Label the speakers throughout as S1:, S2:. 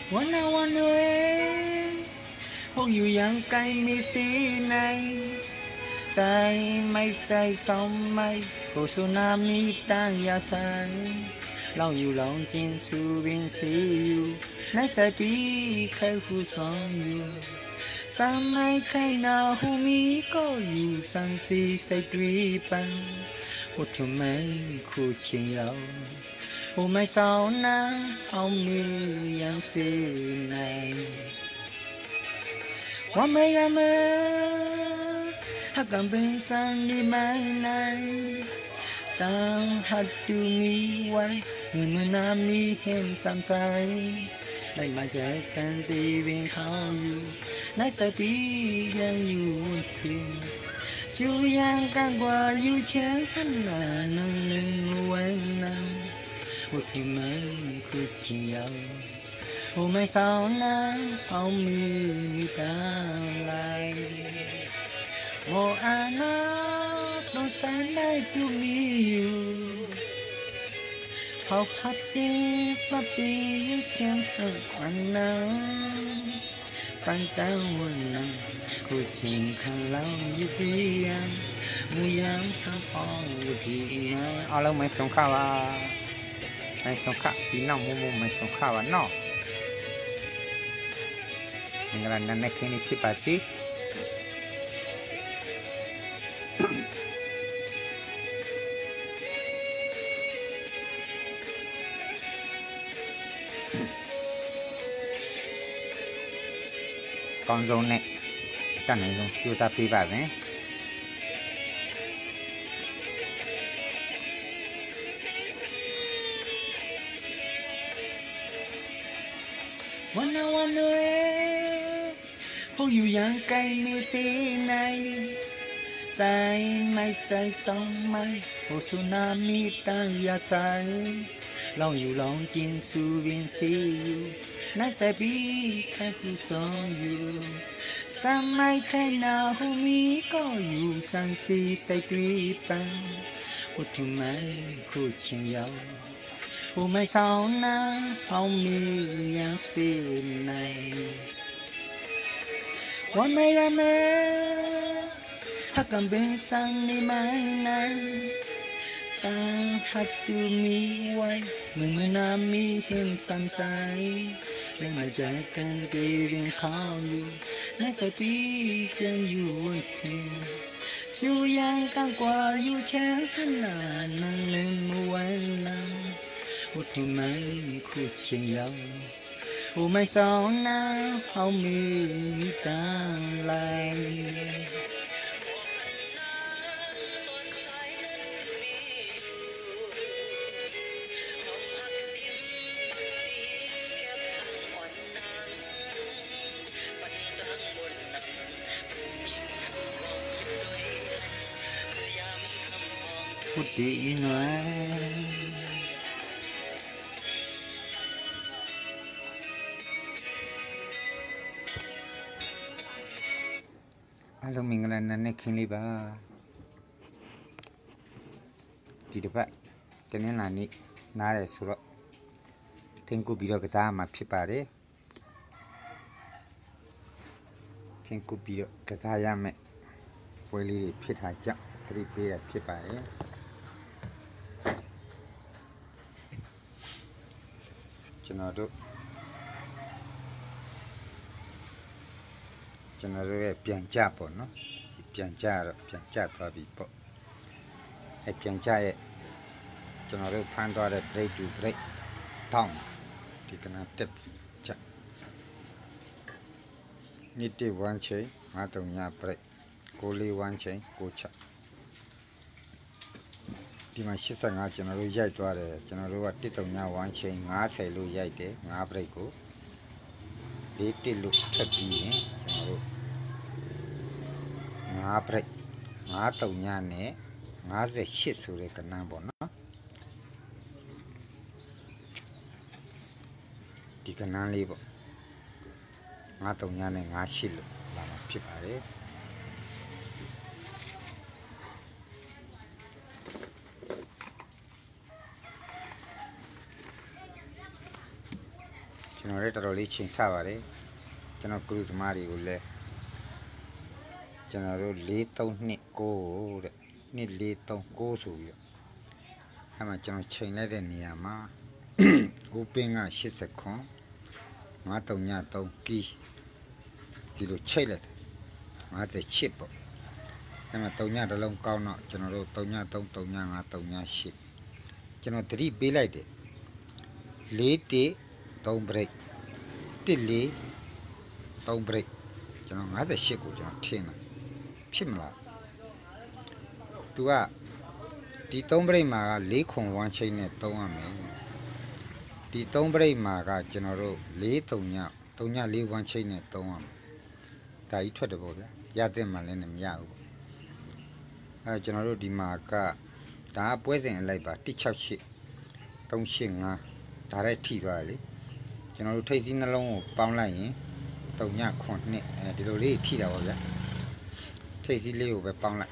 S1: วันนาวันเวพวกอยู่ยังไกลมีสีไหนใจไม่ใส่สองไม่โกสุนามีตั้งยาใสลองอยู่ลองกินสูบินสีอยู่ในสายปีใครผู้ชมอยู่สามไม่ใครนาหูมีก็อยู่สังสีใส่ตรีปันหัวทุ่มไม่คู่เชียงเราหูไม่สาวนาเอามือยังสีในว่าไม่ยามเมื่อหากกันเป็นสันดีไม่นานตั้งหัดดูมีไว้เมื่อนามีเห็นสามใจได้มาเจอกันตีวิ่งเขาอยู่ในสายปียังอยู่ถึงจูยังกันกว่าอยู่เช้าขนาดนั้นหนึ่งวันนั้นหัวที่มันคือจริงยาวโอ้ไม่สาวนะเอามือมีตาไหลโมอานาต้องแสนได้ดูมีอยู่เขาขับเสียมาปีเขียนทั้งวันนั้นปันตะวันนั้นกูจริงข้างเราอยู่เพียงมือยามข้างห้องอยู่ที่นั่นเอาแล้วไม่สงข้าวว่าไม่สงข้าพี่น้องมุมไม่สงข้าวว่าเนาะนี่ก็นั่นในคืนนี้พี่ป้าจีกองโจเนี่ยกันไหนโจจูตาปีแบบนี้วันนาวันเวพวกอยู่ยังไกลมีสีไหนใส่ไม่ใส่สองไม่โอสุนามีตั้งยาใจลองอยู่ลองกินสูวินสีอยู่ในสายปีแค่ผู้สองอยู่สามไม่ใครนาหูมีก็อยู่สังสีใส่ตรีปังหัวทุ่มไม่คู่เชียงยาวหูไม่สาวนาเอามือยังสีในวันไม่ยามเมื่อหากกันเป็นสังในไม่นานตั้งหัดดูมีไว้เมื่อนามีเห็นสันใสได้มาเจอกันตีวิ่งเขาอยู่ในสายปียังอยู่ถึงอยู่ยังกันกว่าอยู่แค่ขนาดนั้นหนึ่งวันนั้นหัวที่มันคู่เชียงยาวหูไม่สาวนาเอามือมีตาไหลพูดดีหน่อยအားလုံးမင်္ဂလာနဲ့ခင်းလေးပါဒီတစ်ပတ်တနင်္လာနေ့နားရဲဆိုတော့ထင်းကူပြီးတော့ကစားမှာဖြစ်ပါတယ်ထင်းကူပြီးတော့ကစားရမယ်ပွဲလေးတွေဖြစ်တာကြောင့်သတိပေးရဖြစ်ပါတယ်ကျွန်တော်တို့ရဲ့ပြန်ကြပေါ့နော်ဒီပြန်ကြတော့ပြန်ကြသွားပြီပေါ့အဲပြန်ကြရဲ့ကျွန်တော်တို့ဖမ်းသွားတဲ့ break to break တောင်းဒီကနတက်ကြနိတိဝမ်းချိန်53ည break 6-4ဝမ်းချိန်6ချက်ဒီမှာ85ကျွန်တော်တို့ရိုက်သွားတယ်ကျွန်တော်တို့က1-3ညဝမ်းချိန်90လို့ရိုက်တယ်5 break ကို4-1လို့ထပ်ပြီးရင်ကျွန်တော်တို့5 break 5-3ညနဲ့58ဆိုတဲ့ကဏ္ဍပေါ့နော်ဒီကဏ္ဍလေးပေါ့5-3ညနဲ့58လို့လာမှာဖြစ်ပါတယ်
S2: ကျွန်တော်လည်းတော်တော်လေးချိန်ဆပါတယ်ကျွန်တော်ကရုသမားတွေကိုလည်းကျွန်တော်တို့4329တဲ့2439ဆိုပြီးတော့အဲ့မှာကျွန်တော်ချိန်လိုက်တဲ့နေရာမှာ open က80ခွန်933ကီဒီလိုချိန်လိုက်တယ်58ပေါ့အဲ့မှာ3ညတစ်လုံးကောင်းတော့ကျွန်တော်တို့3ည3 3ည5 3ည8ကျွန်တော်သတိပေးလိုက်တယ်4-3 break 1-4 3 break ကျွန်တော်58ကိုကျွန်တော်ထင်းတယ်ဖြစ်မလားသူကဒီ3 break မှာက4ခွန်1ချိန်နဲ့3ရမယ်ဒီ3 break မှာကကျွန်တော်တို့4 3ည3ည4 1ချိန်နဲ့3ရမယ်ဒါကြီးထွက်တယ်ပေါ့ဗျာရတဲ့မှလည်းမရဘူးပေါ့အဲကျွန်တော်တို့ဒီမှာကဒါပွဲစဉ်အလိုက်ပါ168 385ဒါရိုက်ထိသွားတယ်လေကျွန်တော်တို့ထိပ်စီးနှလုံးကိုပေါင်းလိုက်ရင်3ည9နှစ်အဲဒီလိုလေးထိတာပေါ့ဗျာထိပ်စီးလေးကိုပဲပေါင်းလိုက်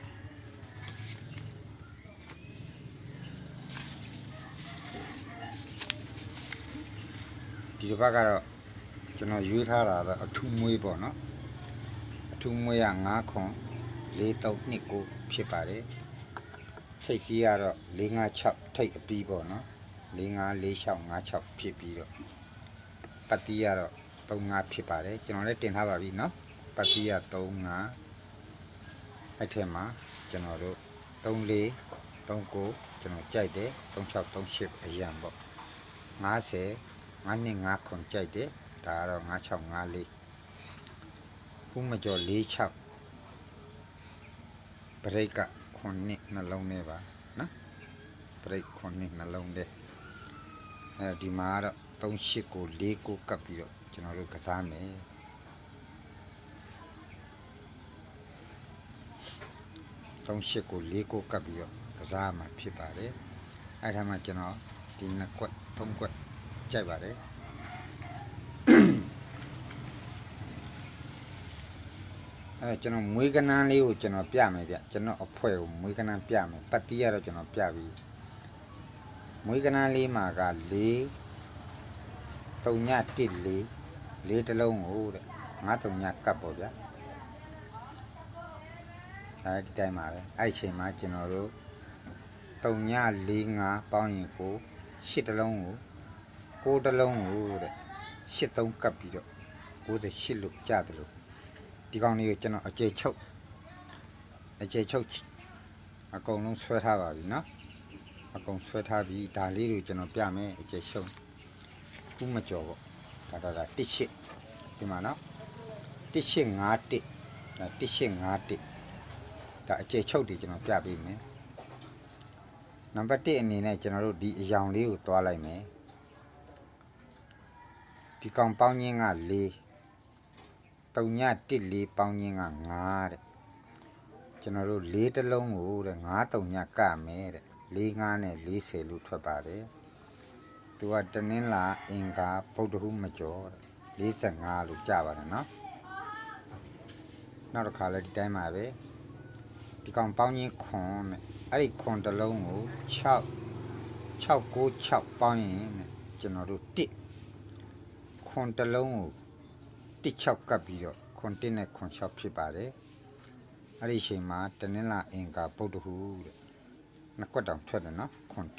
S2: ဒီတစ်ပတ်ကတော့ကျွန်တော်ရွေးထားတာတော့အထူးမွေးပေါ့နော်အထူးမွေးက9ခွန်4329ဖြစ်ပါတယ်ထိပ်စီးကတော့456ထိပ်အပီးပေါ့နော်454656ဖြစ်ပြီးတော့ပတ်တီးကတော့35ဖြစ်ပါတယ်ကျွန်တော်လည်းတင်ထားပါပြီနော်ပတ်တီးက35အဲ့ထက်မှာကျွန်တော်တို့34 39ကျွန်တော်ကြိုက်တယ်36 38အရန်ပေါ့50 5နှစ်5ခွန်ကြိုက်တယ်ဒါကတော့5654ခုမကျော်46ဘရိတ်က9နှစ်နှလုံးနဲ့ပါနော်ဘရိတ်9နှစ်နှလုံးနဲ့အဲဒီမှာတော့38ကို4ကိုကပ်ပြီးတော့ကျွန်တော်တို့ကစားမယ်38ကို4ကိုကပ်ပြီးတော့ကစားမှာဖြစ်ပါတယ်အဲ့ဒါမှကျွန်တော်ဒီ2ကွက်3ကွက်ကြိုက်ပါတယ်အဲ့ကျွန်တော်မွေးကနန်းလေးကိုကျွန်တော်ပြမယ်ဗျကျွန်တော်အဖွဲကိုမွေးကနန်းပြမယ်ပတ်တီးရတော့ကျွန်တော်ပြပြီးမွေးကနန်းလေးမှာက4 3ည1 4တလုံးကိုတဲ့9 3ညကပ်ပေါ့ဗျာအဲဒီတိုင်းပါပဲအဲ့အချိန်မှာကျွန်တော်တို့3ည4 5ပေါင်းရင်ကို8တလုံးကို9တလုံးကိုတဲ့8 3ကပ်ပြီးတော့98လို့ကြားတယ်လို့ဒီကောင်လေးကိုကျွန်တော်အကျယ်ချုပ်အကုန်လုံးဆွဲထားပါပြီနော်အကုန်ဆွဲထားပြီးဒါလေးကိုကျွန်တော်ပြမယ်အကျယ်ချုပ်ခုမကြော်ပေါ့ဒါ18ဒီမှာနော်1851ဒါ1851ဒါအကျယ်ချုပ်တွေကျွန်တော်ပြပေးမယ်နံပါတ်1အနေနဲ့ကျွန်တော်တို့ဒီအယောင်လေးကိုတွားလိုက်မယ်ဒီကောင်ပေါင်းခြင်းက4 3ည1 4ပေါင်းခြင်းက9တဲ့ကျွန်တော်တို့4တလုံးကိုတဲ့9 3ညကမယ်တဲ့4 5နဲ့40လို့ထွက်ပါတယ်သူကတနင်္လာအင်္ဂါဗုဒ္ဓဟူးမကျော်တဲ့45လို့ကြပါတယ်နော်နောက်တစ်ခါလည်းဒီတိုင်းပါပဲဒီကောင်ပေါင်းခြင်းခွန်တဲ့အဲ့ဒီခွန်တလုံးကို6 ပေါင်းရင်ကျွန်တော်တို့1ခွန်တလုံးကို6ကပ်ပြီးတော့ခွန်1နဲ့ခွန်6ဖြစ်ပါတယ်အဲ့ဒီအချိန်မှာတနင်္လာအင်္ဂါဗုဒ္ဓဟူးတဲ့နှစ်ကွက်တောင်ထွက်တယ်နော်ခွန်1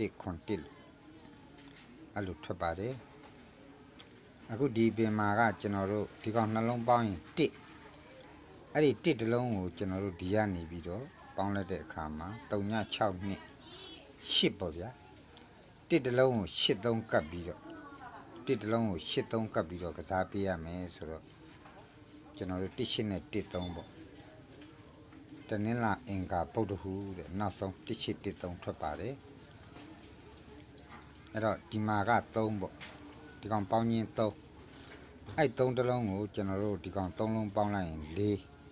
S2: အဲ့လိုထွက်ပါတယ်အခုဒီပင်မှာကကျွန်တော်တို့ဒီကောင်နှလုံးပေါင်းရင်1အဲ့ဒီ1တလုံးကိုကျွန်တော်တို့ဒီကနေပြီးတော့ပေါင်းလိုက်တဲ့အခါမှာ3ည6နှစ်8ပေါ့ဗျာ1တလုံးကို8 3ကပ်ပြီးတော့1တလုံးကို8 3ကပ်ပြီးတော့ကစားပေးရမယ်ဆိုတော့ကျွန်တော်တို့1 8နဲ့1 3ပေါ့တနင်္လာအင်္ဂါဗုဒ္ဓဟူးတဲ့နောက်ဆုံး1 8 1 3ထွက်ပါတယ်အဲ့တော့ဒီမှာက3ပေါ့ဒီကောင်ပေါင်းခြင်း3အဲ့3တလုံးကိုကျွန်တော်တို့ဒီကောင်3လုံးပေါင်းလိုက်ရင်4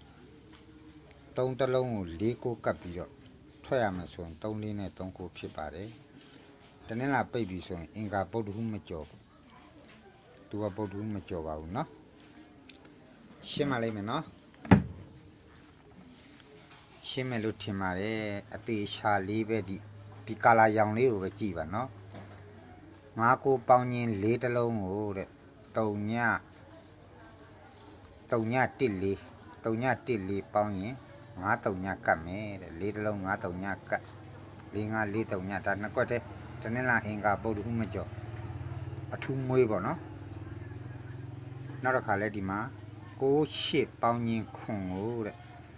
S2: 3တလုံးကို4ကိုကပ်ပြီးတော့ထွက်ရမယ်ဆိုရင်3 4နဲ့3ကိုဖြစ်ပါတယ်တနင်္လာပိတ်ပြီဆိုရင်အင်္ဂါဗုဒ္ဓဟူးမကျော်သူကဗုဒ္ဓဟူးမကျော်ပါဘူးเนาะရှင်းမလိုက်မယ်เนาะရှင်းမယ်လို့ထင်ပါတယ်အသေးချာလေးပဲဒီကာလာရောင်လေးကိုပဲကြည့်ပါเนาะ9 ကိုပေါင်းခြင်း4တလုံးကိုတဲ့ 3တိလီပေါင်းရင်939ကတ်မယ်တဲ့4တလုံး939ကတ်4543ဒါနှစ်ကွက်တည်းတနင်္လာအင်္ဂါပုဒ်ခုမကျော်အထူးမွေးပေါ့နော်နောက်တစ်ခါလဲဒီမှာ68ပေါင်းရင်ခွန်ကိုတဲ့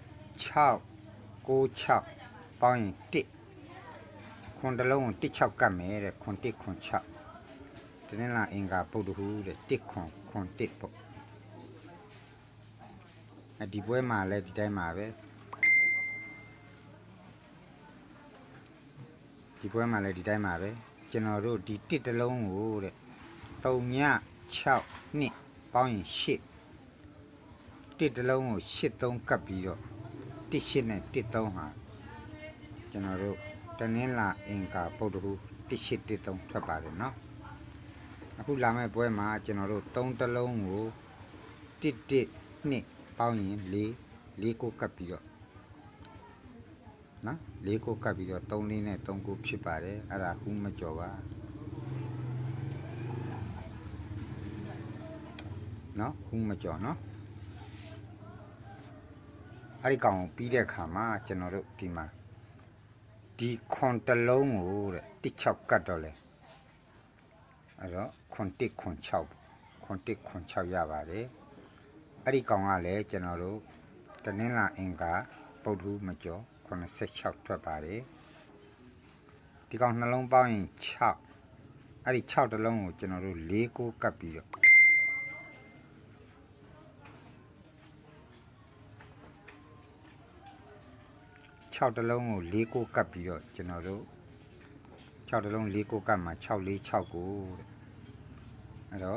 S2: 6ပေါင်းရင်1ခွန်တလုံးကို16ကတ်မယ်တဲ့ခွန်1ခွန်6တနင်္လာအင်္ဂါပုဒ်ခုတဲ့1ခွန်1ပေါ့ဒီပွဲမှာလဲဒီတိုင်းမှာပဲကျွန်တော်တို့ဒီ1တလုံးကိုတဲ့3ည6နှစ်ပေါင်းရင်8 1တလုံးကို83ကပ်ပြီးတော့18နဲ့13ဟာကျွန်တော်တို့တနင်္လာအင်္ဂါပုဒ်တခု1813ထွက်ပါတယ်နော်အခုလာမယ့်ပွဲမှာကျွန်တော်တို့3တလုံးကို11နှစ်ပေါင်းရင်4ကိုကပ်ပြီးတော့နော်4ကိုကပ်ပြီးတော့3လေးနဲ့3ကိုဖြစ်ပါတယ်အဲ့ဒါခုမကြော်ပါနော်ခုမကြော်နော်အဲ့ဒီကောင်ပြီးတဲ့ခါမှာကျွန်တော်တို့ဒီမှာဒီခွန်တလုံးကိုတဲ့16ကတ်တော့လေအဲ့တော့ခွန်1ခွန်6ရပါတယ်အဲ့ဒီကောင်ကလည်းကျွန်တော်တို့တနင်္လာအင်္ဂါပုဒ်ထူးမကျော်86ထွက်ပါတယ်ဒီကောင်နှလုံးပေါင်းရင်6အဲ့ဒီ6တလုံးကိုကျွန်တော်တို့4ကိုကပ်ပြီးတော့6တလုံးကို4ကိုကပ်ပြီးတော့ကျွန်တော်တို့6တလုံး4ကိုကပ်မှာ6 4 6ကိုတဲ့အဲ့တော့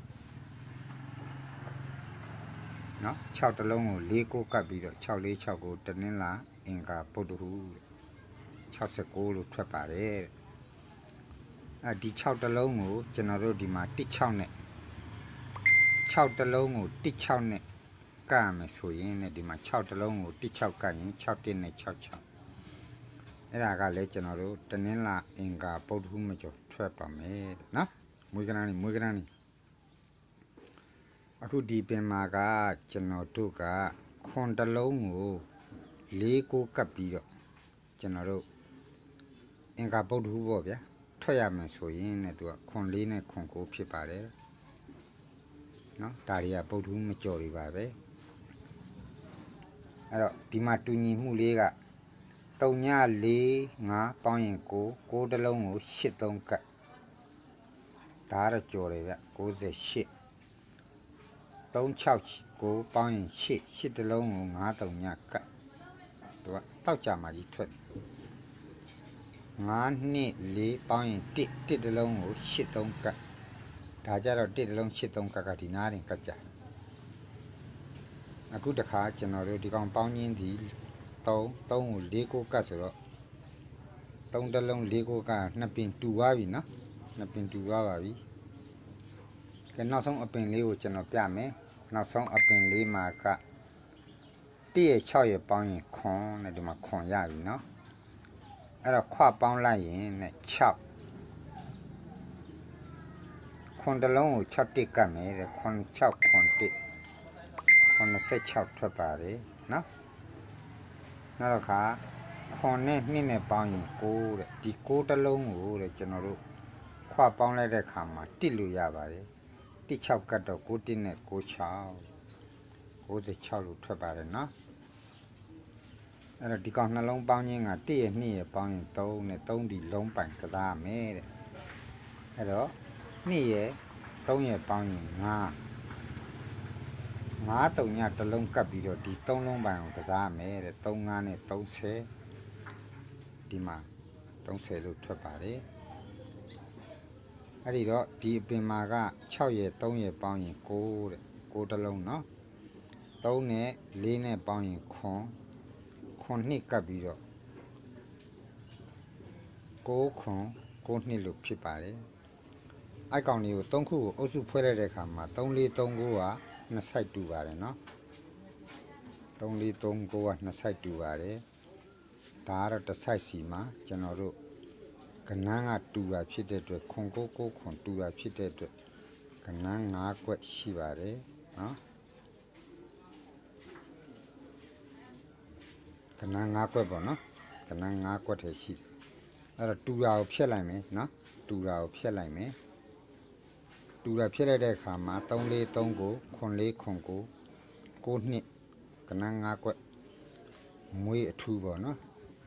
S2: နော်6တလုံးကို4ကိုကပ်ပြီးတော့6 4 6ကိုတနင်္လာအင်္ဂါပုဒ်တူ69လို့ထွက်ပါတယ်ဒီ6တလုံးကိုကျွန်တော်တို့ဒီမှာ16နဲ့6တလုံးကို16နဲ့ကပ်မယ်ဆိုရင်ねဒီမှာ6တလုံးကို16ကပ်ရင်61နဲ့66အဲ့ဒါကလည်းကျွန်တော်တို့တနင်္လာအင်္ဂါပုဒ်တူမကျော်ထွက်ပါမယ်နော်မွေးကရန်နေအခုဒီပင်မာကကျွန်တော်တို့ကခွန်တလုံးကို4ကိုကပ်ပြီးတော့ကျွန်တော်တို့အင်္ဂါပုဒ်တူပေါ့ဗျာထွက်ရမယ်ဆိုရင်ねသူကခွန်4နဲ့ခွန်9ဖြစ်ပါတယ်နော်ဒါတွေကပုဒ်တူမကျော်တွေပါပဲအဲ့တော့ဒီမှာတူညီမှုလေးက3ည4 5ပေါင်းရင်9တလုံးကို83ကတ်ဒါတော့ကျော်တယ်ဗျ98 369ပေါင်းရင်8တလုံးကို9 3ညကတ်သူကတောက်ကြမှာကြီးထွက်9နှစ်4ပေါင်းရင်1တလုံးကို83ကတ်ဒါကြတော့1တလုံး83ကတ်ကဒီနားတင်ကတ်ကြအခုတခါကျွန်တော်တို့ဒီကောင်ပေါင်းရင်းဒီ3ကို4ကိုကတ်ဆိုတော့3တလုံး4ကိုက2ပင်တူသွားပြီနော်2ပင်တူသွားပါပြီကဲနောက်ဆုံးအပင်လေးကိုကျွန်တော်ပြမယ်နောက်ဆုံးအပင်လေးမှာက1ရဲ့6ရဲ့ပေါင်းရင်ခွန်နဲ့ဒီမှာခွန်ရပြီနော်အဲ့တော့ခွပေါင်းလိုက်ရင်နဲ့6ခွန်တလုံးကို6တစ်ကတ်မယ်တဲ့ခွန်6ခွန်1ခွန်26ထွက်ပါတယ်နော်နောက်တော့ခါခွန်နဲ့2နဲ့ပေါင်းရင်9တဲ့ဒီ9တလုံးကိုတဲ့ကျွန်တော်တို့ခွပေါင်းလိုက်တဲ့ခါမှာ1လို့ရပါတယ်16ကတ်တော့9တစ်နဲ့96လို့ထွက်ပါတယ်နော်အဲ့တော့ဒီကောင်နှလုံးပေါင်းခြင်းက1ရဲ့2ရဲ့ပေါင်းရင်3နဲ့3ဒီလုံးပိုင်ကစားမယ်တဲ့အဲ့တော့2ရဲ့3ရဲ့ပေါင်းရင်5 3ညတလုံးကပ်ပြီးတော့ဒီ3လုံးပိုင်ကိုကစားမယ်တဲ့3 5နဲ့30ဒီမှာ30လို့ထွက်ပါတယ်အဲ့ဒီတော့ဒီအပင်မာက6ရဲ့3ရဲ့ပေါင်းရင်9တဲ့9တလုံးနော်3နဲ့4နဲ့ပေါင်းရင်ခွန်2ကပ်ပြီးတော့9ခွန်9နှစ်လို့ဖြစ်ပါတယ်အိုက်ကောင်လေးကို3ခုကိုအုပ်စုဖွဲ့လိုက်တဲ့အခါမှာ3 4 3 9က2 site တူပါတယ်နော်3 4 3 9က2 site တူပါတယ်ဒါကတော့တစ် site စီမှာကျွန်တော်တို့ကနန်းကတူတာဖြစ်တဲ့အတွက်ခွန်9 9ခွန်တူတာဖြစ်တဲ့အတွက်ကနန်း9ကွက်ရှိပါတယ်နော်ကနန်း9ကွက်ပေါ့နော်ကနန်း9ကွက်ထဲရှိတယ်အဲ့တော့တူတာကိုဖြတ်လိုက်မယ်နော်တူတာကိုဖြတ်လိုက်မယ်တူတာဖြတ်လိုက်တဲ့အခါမှာ343ကို9409 9နှစ်ကနန်း9ကွက်မွေးအထူးပေါ့နော်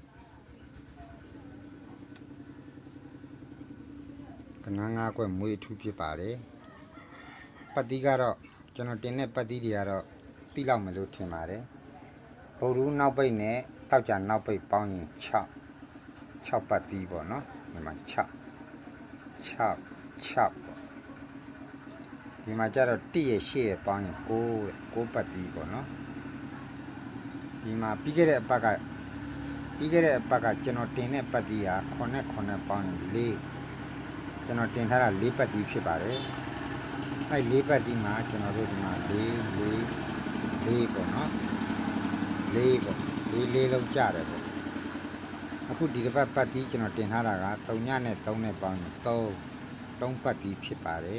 S2: ကနန်း9ကွက်မွေးအထူးဖြစ်ပါတယ်ပတ်တိကတော့ကျွန်တော်တင်တဲ့ပတ်တိတွေကတော့တိလောက်မလို့ထင်ပါတယ်ဗုဒ္ဓနောက်ပိတ်နဲ့တောက်ကြနောက်ပိတ်ပေါင်းရင်6ပတ်တိပေါ့နော်ဒီမှာ6ပေါ့ဒီမှာကျတော့1ရဲ့8ရဲ့ပေါင်းရင်9ပတ်တိပေါ့နော်ဒီမှာပြီးခဲ့တဲ့အပတ်ကကျွန်တော်တင်တဲ့ပတ်တိက9ပေါင်းရင်4ကျွန်တော်တင်ထားတာ4ပတ်တိဖြစ်ပါတယ်အဲ့4ပတ်တိမှာကျွန်တော်တို့ဒီမှာ4ပေါ့နော်4ပေါ့4လုံးကြတယ်ပေါ့အခုဒီတစ်ပတ်ပတ်တိကျွန်တော်တင်ထားတာက3ညနဲ့3နဲ့ပေါင်းရင်3ပတ်တိဖြစ်ပါတယ်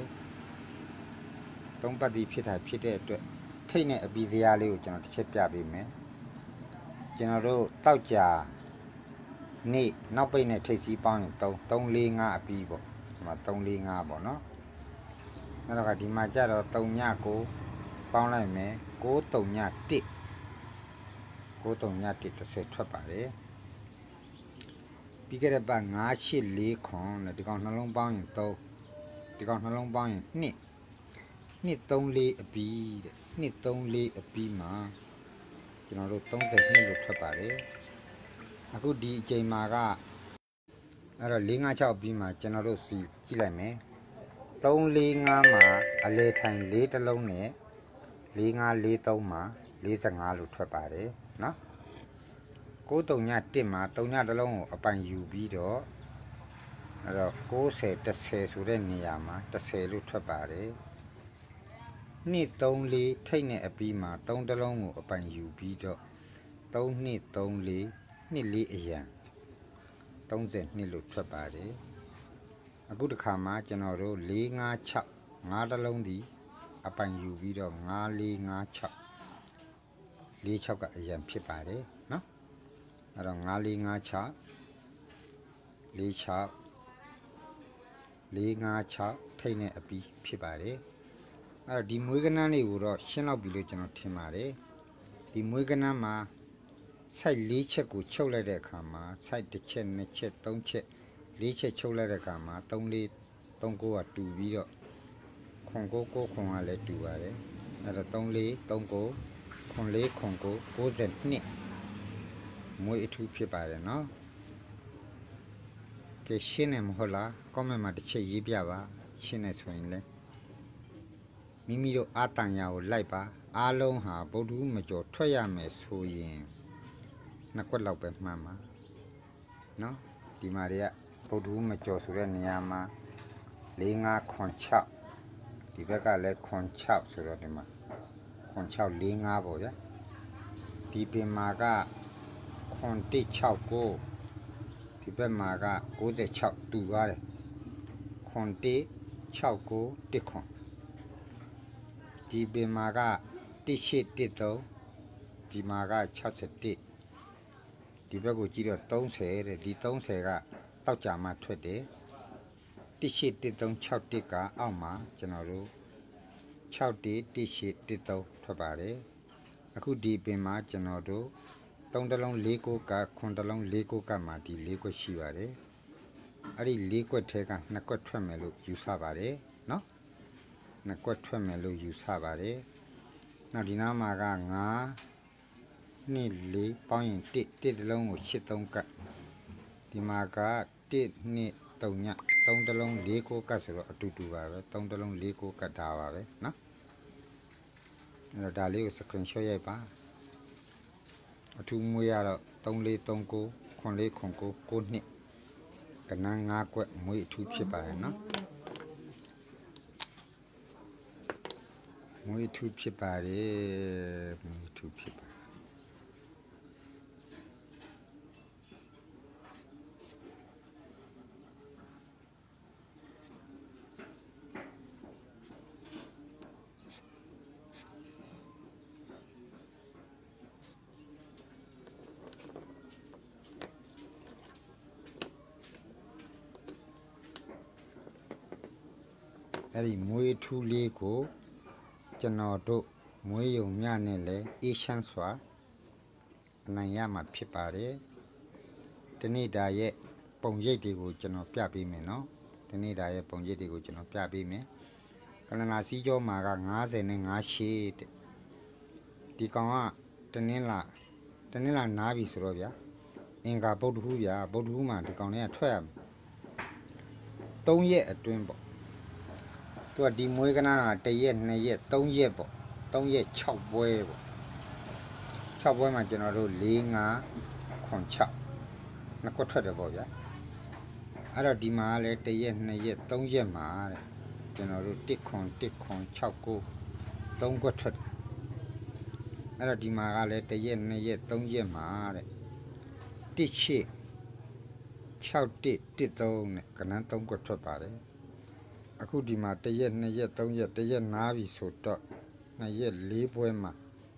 S2: 3ပတ်တိဖြစ်တဲ့အတွက်ထိတ်နဲ့အပီစရာလေးကိုကျွန်တော်တစ်ချက်ပြပေးမယ်ကျွန်တော်တို့တောက်ကြနေ့နောက်ပိတ်နဲ့ထိတ်စီးပေါင်းရင်345အပီပေါ့ဒီမှာ345ပေါ့နော်အဲ့တော့ဒီမှာကျတော့3ညကိုပေါင်းလိုက်မယ်93ည1 93ည1 30ထွက်ပါတယ်ပြီးခဲ့တဲ့ပတ်9849ခွန်နဲ့ဒီကောင်နှလုံးပေါင်းရင်3ဒီကောင်နှလုံးပေါင်းရင်234အပီးတဲ့234အပီးမှာကျွန်တော်တို့32လို့ထွက်ပါတယ်အခုဒီအချိန်မှာကအဲ့တော့456အပီးမှာကျွန်တော်တို့စီကြည့်လိုက်မယ်345မှာအလဲထိုင်4တလုံးနဲ့4543မှာ45လို့ထွက်ပါတယ်နော်93ည1မှာ3ညတလုံးကိုအပိုင်ယူပြီးတော့အဲ့တော့90 10ဆိုတဲ့နေရာမှာ10လို့ထွက်ပါတယ်234ထိတ်နဲ့အပြီးမှာ3တလုံးကိုအပိုင်ယူပြီးတော့3234 24အရန်32လို့ထွက်ပါတယ်အခုတစ်ခါမှာကျွန်တော်တို့456 5တလုံးဒီအပိုင်ယူပြီးတော့5456 46ကအရန်ဖြစ်ပါတယ်နော်အဲ့တော့5456 46 456ထိတ်နဲ့အပြီးဖြစ်ပါတယ်အဲ့တော့ဒီမွေးကနန်းလေးကိုတော့ရှင်းလောက်ပြီလို့ကျွန်တော်ထင်ပါတယ်ဒီမွေးကနန်းမှာ site 4ချက်ကိုချုပ်လိုက်တဲ့အခါမှာ site 1ချက်2ချက်3ချက်4ချက်ချုပ်လိုက်တဲ့အခါမှာ3439ကတူပြီးတော့999ခွန်ကလည်းတူပါတယ်အဲ့တော့3439 9499 92မွေးအထူးဖြစ်ပါတယ်နော်ကဲရှင်းနေမဟုတ်လား comment မှာတစ်ချက်ရေးပြပါရှင်းနေဆိုရင်လည်းမိမိတို့အာတန်ရာကိုလိုက်ပါအားလုံးဟာဗုဒ္ဓမကျော်ထွက်ရမယ်ဆိုရင်နှစ်ကွက်လောက်ပဲမှန်ပါနော်ဒီမှာတွေကဗုဒ္ဓမကျော်ဆိုတဲ့နေရာမှာ45ခွန်6ဒီဘက်ကလည်းခွန်6ဆိုတော့ဒီမှာခွန်6 45ပေါ့ဗျာဒီပင်မှာကခွန်169ဒီဘက်မှာက96တူသွားတယ်ခွန်169 1ခွန်ဒီပင်မှာက1813ဒီမှာက61ဒီဘက်ကိုကြည့်တော့30တဲ့ဒီ30ကတောက်ကြမှာထွက်တယ်181361ကအောက်မှာကျွန်တော်တို့611813ထွက်ပါတယ်အခုဒီပင်မှာကျွန်တော်တို့3တလုံး4ကိုက9တလုံး4ကိုကမှာဒီ4ကွက်ရှိပါတယ်အဲ့ဒီ4ကွက်ထဲက2ကွက်ထွက်မယ်လို့ယူဆပါတယ်နော်2ကွက်ထွက်မယ်လို့ယူဆပါတယ်နောက်ဒီနားမှာက9 2 4ပေါင်းရင်1တလုံးကို83ကတ်ဒီမှာက1 2 3ည3တလုံး4ကိုကတ်ဆိုတော့အတူတူပါပဲ3တလုံး4ကိုကတ်တာပါပဲနော်အဲ့တော့ဒါလေးကို screenshot ရိုက်ပါအထူးမွေးရတော့3439 9409 9နှစ်ကနန်း9ကွက်မွေးအထူးဖြစ်ပါတယ်နော်မွေးအထူးဖြစ်ပါတယ်မွေးအထူးဖြစ်ပါအဲ့ဒီမွေးထူးလေးကိုကျွန်တော်တို့မွေးယုံမြနဲ့လဲအေးရှမ်းစွာအနိုင်ရမှာဖြစ်ပါတယ်ဒီနေ့ဒါရဲ့ပုံရိပ်တွေကိုကျွန်တော်ပြပေးမယ်နော်ဒီနေ့ဒါရဲ့ပုံရိပ်တွေကိုကျွန်တော်ပြပေးမယ်ကလနာစီးကြောမှာက55ရှေ့တဲ့ဒီကောင်ကတနင်္လာနားပြီဆိုတော့ဗျာအင်္ဂါဗုဒ္ဓဟူးဗျာဗုဒ္ဓဟူးမှာဒီကောင်လေးကထွက်ရမယ်3ရက်အတွင်းပေါ့သူကဒီမွေးကနာက1ရက်2ရက်3ရက်ပေါ့3ရက်6ပွဲပေါ့6ပွဲမှာကျွန်တော်တို့4 5 9 6နှစ်ကွက်ထွက်တယ်ပေါ့ဗျာအဲ့တော့ဒီမှာလည်း1ရက်2ရက်3ရက်မှာတဲ့ကျွန်တော်တို့1 9 1 9 6 9 3ကွက်ထွက်အဲ့တော့ဒီမှာကလည်း1ရက်2ရက်3ရက်မှာတဲ့1ချစ်6 1 1 3နဲ့ကနန်း3ကွက်ထွက်ပါတယ်အခုဒီမှာ1ရက်2ရက်3ရက်1ရက်နားပြီဆိုတော့2ရက်4ပွဲမှာ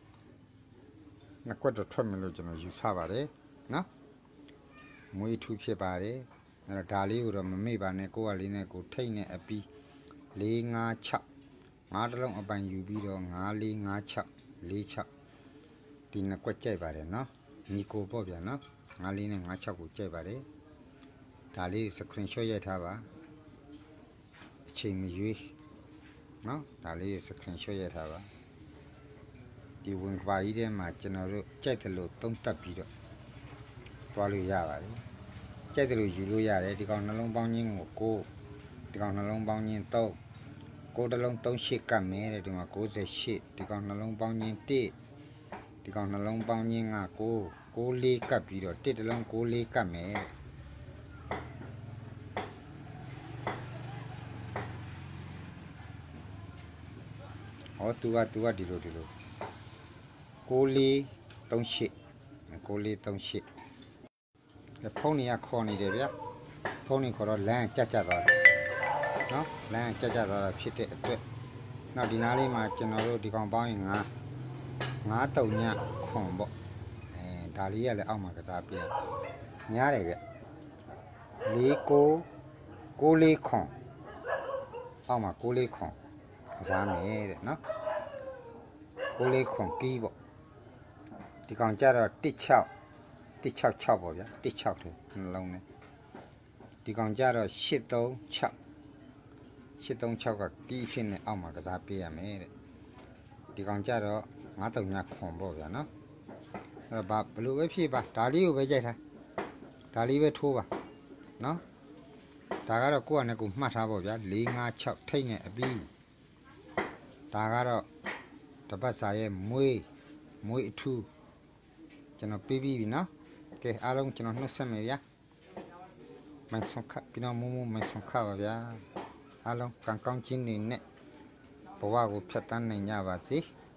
S2: နှစ်ကွက်တော့ထွက်မယ်လို့ကျွန်တော်ယူဆပါတယ်နော်မွေးထူးဖြစ်ပါတယ်အဲ့တော့ဒါလေးကိုတော့မမေ့ပါနဲ့ကိုကလေးနဲ့ကိုထိတ်နဲ့အပီး4 5 6 5တလုံးအပိုင်ယူပြီးတော့5 4 5 6 4 6ဒီနှစ်ကွက်ကြိုက်ပါတယ်နော်ညီကိုပေါ့ဗျာနော်5 4နဲ့5 6ကိုကြိုက်ပါတယ်ဒါလေး screenshot ရိုက်ထားပါအချိန်မရွေးနော်ဒါလေး screenshot ရိုက်ထားပါဒီဝင်ကပါကြီးထဲမှာကျွန်တော်တို့ကြိုက်တယ်လို့သုံးသပ်ပြီးတော့သွားလို့ရပါတယ်ကြိုက်တယ်လို့ယူလို့ရတယ်ဒီကောင်နှလုံးပေါင်းခြင်းကို9ဒီကောင်နှလုံးပေါင်းခြင်း3 9တလုံး38ကတ်မယ်တဲ့ဒီမှာ98ဒီကောင်နှလုံးပေါင်းခြင်း1ဒီကောင်နှလုံးပေါင်းခြင်းက94ကတ်ပြီးတော့1တလုံး94ကတ်မယ်ဟောသူကဒီလို9438 9438ဖုန်းကြီးကခေါ်နေတယ်ဗျဖုန်းကြီးခေါ်တော့လမ်းကြက်သွားတယ်နော်လမ်းကြက်သွားတာဖြစ်တဲ့အတွက်နောက်ဒီနားလေးမှာကျွန်တော်တို့ဒီကောင်ပေါင်းရင်9 3ညခွန်ပေါ့ဒါလေးကလည်းအောက်မှာကစားပြညားတယ်ဗျ4 9 9 4ခွန်အောက်မှာ9 4ခွန်ကစားမယ်တဲ့နော်9 4ခွန်ကီးပေါ့ဒီကောင်ကြတော့166ပေါ့ဗျာ16ထဲနှလုံးနဲ့ဒီကောင်ကြတော့836ကကီးဖြစ်နေအောက်မှာကစားပေးရမယ်တဲ့ဒီကောင်ကြတော့9 3ညခွန်ပေါ့ဗျာနော်အဲ့တော့ဘလို့ပဲဖြစ်ပါဒါလေးကိုပဲကြိုက်ထားဒါလေးပဲထိုးပါနော်ဒါကတော့ကိုယ့်အနေနဲ့ကိုမှတ်ထားပေါ့ဗျာ4 5 6ထိတ်နဲ့အပြီးဒါကတော့တပတ်စာရဲ့မွေးအထူးကျွန်တော်ပြီးပြီနော်ကဲအားလုံးကျွန်တော်နှုတ်ဆက်မယ်ဗျာမိုင်ဆုံးခပြီးတော့မိုးမိုင်ဆုံးခပါဗျာအားလုံးကောင်းချင်းနေနဲ့ဘဝကိုဖြတ်တန်းနိုင်ကြပါစေ